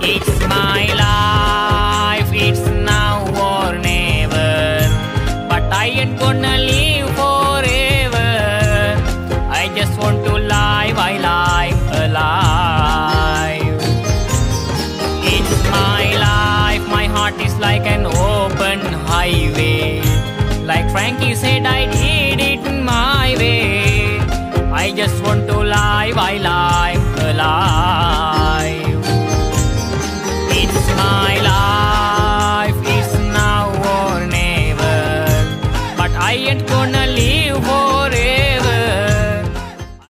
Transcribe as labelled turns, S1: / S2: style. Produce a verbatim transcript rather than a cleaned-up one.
S1: It's my life, it's now or never. But I ain't gonna live forever. I just want to live while I'm alive. It's my life, my heart is like an open highway. Like Frankie said, I did it my way. I just want to live while I'm alive.